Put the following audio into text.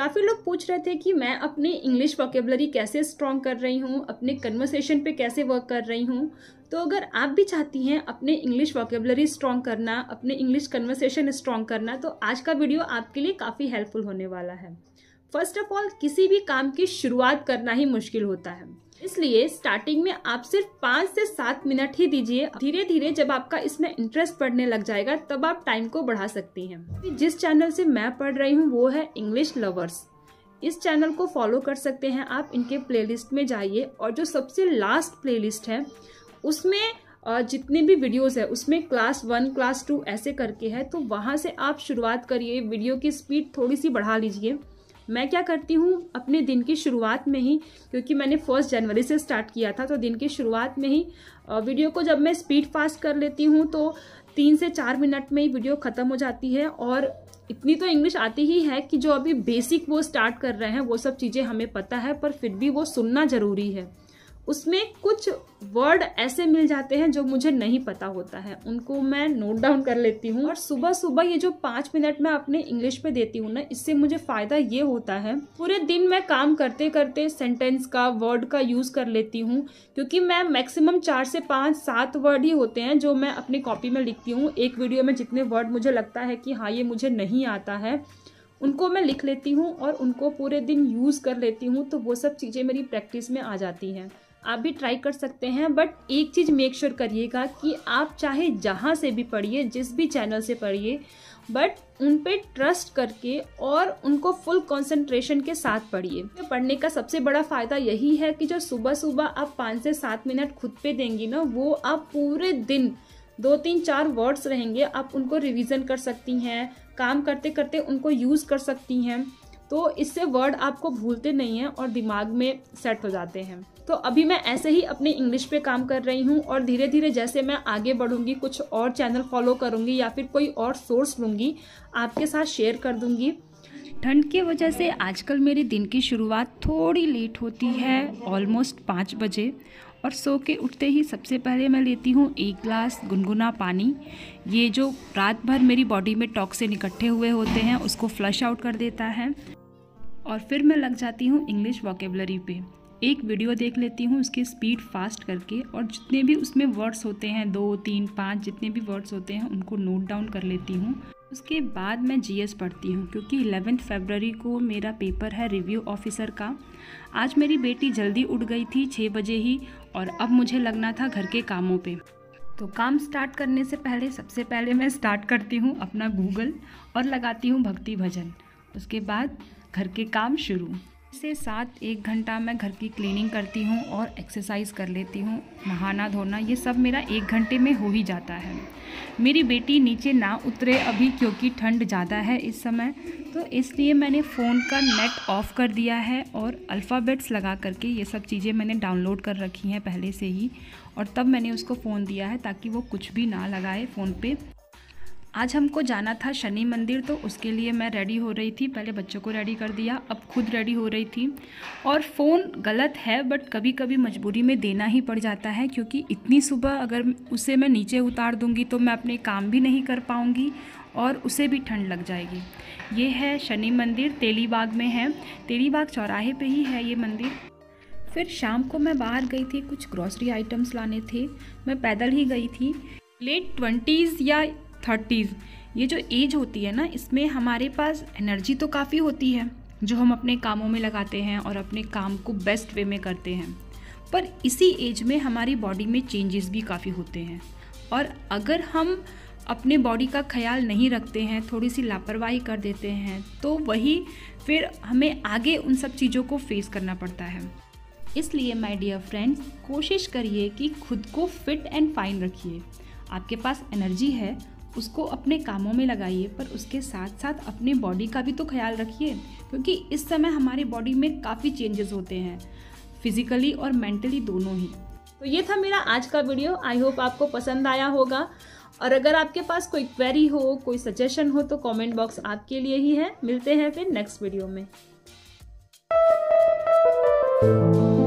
काफ़ी लोग पूछ रहे थे कि मैं अपनी इंग्लिश वोकेबलरी कैसे स्ट्रॉन्ग कर रही हूँ, अपने कन्वर्सेशन पे कैसे वर्क कर रही हूँ। तो अगर आप भी चाहती हैं अपने इंग्लिश वोकेबलरी स्ट्रॉन्ग करना, अपने इंग्लिश कन्वर्सेशन स्ट्रॉन्ग करना, तो आज का वीडियो आपके लिए काफ़ी हेल्पफुल होने वाला है। फर्स्ट ऑफ ऑल, किसी भी काम की शुरुआत करना ही मुश्किल होता है, इसलिए स्टार्टिंग में आप सिर्फ 5 से 7 मिनट ही दीजिए। धीरे धीरे जब आपका इसमें इंटरेस्ट पढ़ने लग जाएगा तब आप टाइम को बढ़ा सकती हैं। जिस चैनल से मैं पढ़ रही हूँ वो है इंग्लिश लवर्स। इस चैनल को फॉलो कर सकते हैं आप। इनके प्लेलिस्ट में जाइए और जो सबसे लास्ट प्लेलिस्ट है उसमें जितने भी वीडियोस है उसमें क्लास 1 क्लास 2 ऐसे करके है, तो वहाँ से आप शुरुआत करिए। वीडियो की स्पीड थोड़ी सी बढ़ा लीजिए। मैं क्या करती हूँ अपने दिन की शुरुआत में ही, क्योंकि मैंने 1 जनवरी से स्टार्ट किया था, तो दिन की शुरुआत में ही वीडियो को जब मैं स्पीड फास्ट कर लेती हूँ तो 3 से 4 मिनट में ही वीडियो ख़त्म हो जाती है। और इतनी तो इंग्लिश आती ही है कि जो अभी बेसिक वो स्टार्ट कर रहे हैं वो सब चीज़ें हमें पता है, पर फिर भी वो सुनना ज़रूरी है। उसमें कुछ वर्ड ऐसे मिल जाते हैं जो मुझे नहीं पता होता है, उनको मैं नोट डाउन कर लेती हूँ। और सुबह सुबह ये जो 5 मिनट मैं अपने इंग्लिश पे देती हूँ ना, इससे मुझे फ़ायदा ये होता है, पूरे दिन मैं काम करते करते सेंटेंस का, वर्ड का यूज़ कर लेती हूँ, क्योंकि मैं मैक्सिमम 4 से 5 7 वर्ड ही होते हैं जो मैं अपनी कॉपी में लिखती हूँ। एक वीडियो में जितने वर्ड मुझे लगता है कि हाँ ये मुझे नहीं आता है, उनको मैं लिख लेती हूँ और उनको पूरे दिन यूज़ कर लेती हूँ, तो वो सब चीज़ें मेरी प्रैक्टिस में आ जाती हैं। आप भी ट्राई कर सकते हैं, बट एक चीज़ मेक श्योर करिएगा कि आप चाहे जहाँ से भी पढ़िए, जिस भी चैनल से पढ़िए, बट उन पे ट्रस्ट करके और उनको फुल कंसंट्रेशन के साथ पढ़िए। पढ़ने का सबसे बड़ा फ़ायदा यही है कि जो सुबह सुबह आप 5 से 7 मिनट खुद पे देंगी ना, वो आप पूरे दिन 2-3-4 वर्ड्स रहेंगे, आप उनको रिवीजन कर सकती हैं, काम करते करते उनको यूज़ कर सकती हैं, तो इससे वर्ड आपको भूलते नहीं हैं और दिमाग में सेट हो जाते हैं। तो अभी मैं ऐसे ही अपने इंग्लिश पे काम कर रही हूँ और धीरे धीरे जैसे मैं आगे बढ़ूँगी, कुछ और चैनल फॉलो करूँगी या फिर कोई और सोर्स लूँगी, आपके साथ शेयर कर दूँगी। ठंड की वजह से आजकल मेरी दिन की शुरुआत थोड़ी लेट होती है, ऑलमोस्ट 5 बजे, और सो के उठते ही सबसे पहले मैं लेती हूँ 1 ग्लास गुनगुना पानी। ये जो रात भर मेरी बॉडी में टॉक्सिन इकट्ठे हुए होते हैं उसको फ्लश आउट कर देता है। और फिर मैं लग जाती हूँ इंग्लिश वोकेबलरी पे। एक वीडियो देख लेती हूँ उसकी स्पीड फास्ट करके, और जितने भी उसमें वर्ड्स होते हैं 2, 3, 5 जितने भी वर्ड्स होते हैं उनको नोट डाउन कर लेती हूँ। उसके बाद मैं जीएस पढ़ती हूँ, क्योंकि 11 फरवरी को मेरा पेपर है रिव्यू ऑफिसर का। आज मेरी बेटी जल्दी उठ गई थी 6 बजे ही, और अब मुझे लगना था घर के कामों पे। तो काम स्टार्ट करने से पहले सबसे पहले मैं स्टार्ट करती हूँ अपना गूगल और लगाती हूँ भक्ति भजन। उसके बाद घर के काम शुरू। से 7-1 घंटा मैं घर की क्लीनिंग करती हूँ और एक्सरसाइज कर लेती हूँ। नहाना धोना ये सब मेरा 1 घंटे में हो ही जाता है। मेरी बेटी नीचे ना उतरे अभी, क्योंकि ठंड ज़्यादा है इस समय, तो इसलिए मैंने फ़ोन का नेट ऑफ़ कर दिया है और अल्फ़ाबेट्स लगा करके ये सब चीज़ें मैंने डाउनलोड कर रखी हैं पहले से ही, और तब मैंने उसको फ़ोन दिया है ताकि वो कुछ भी ना लगाए फ़ोन पे। आज हमको जाना था शनि मंदिर, तो उसके लिए मैं रेडी हो रही थी। पहले बच्चों को रेडी कर दिया, अब खुद रेडी हो रही थी। और फ़ोन गलत है, बट कभी कभी मजबूरी में देना ही पड़ जाता है, क्योंकि इतनी सुबह अगर उसे मैं नीचे उतार दूंगी तो मैं अपने काम भी नहीं कर पाऊंगी और उसे भी ठंड लग जाएगी। ये है शनि मंदिर, तेलीबाग में है, तेलीबाग चौराहे पे ही है ये मंदिर। फिर शाम को मैं बाहर गई थी, कुछ ग्रॉसरी आइटम्स लाने थे। मैं पैदल ही गई थी। लेट 20s या 30s ये जो एज होती है ना, इसमें हमारे पास एनर्जी तो काफ़ी होती है जो हम अपने कामों में लगाते हैं और अपने काम को बेस्ट वे में करते हैं, पर इसी एज में हमारी बॉडी में चेंजेस भी काफ़ी होते हैं। और अगर हम अपने बॉडी का ख्याल नहीं रखते हैं, थोड़ी सी लापरवाही कर देते हैं, तो वही फिर हमें आगे उन सब चीज़ों को फेस करना पड़ता है। इसलिए माय डियर फ्रेंड्स, कोशिश करिए कि खुद को फिट एंड फाइन रखिए। आपके पास एनर्जी है, उसको अपने कामों में लगाइए, पर उसके साथ साथ अपने बॉडी का भी तो ख्याल रखिए, क्योंकि इस समय हमारी बॉडी में काफ़ी चेंजेस होते हैं, फिजिकली और मेंटली दोनों ही। तो ये था मेरा आज का वीडियो। आई होप आपको पसंद आया होगा, और अगर आपके पास कोई क्वेरी हो, कोई सजेशन हो, तो कमेंट बॉक्स आपके लिए ही है। मिलते हैं फिर नेक्स्ट वीडियो में।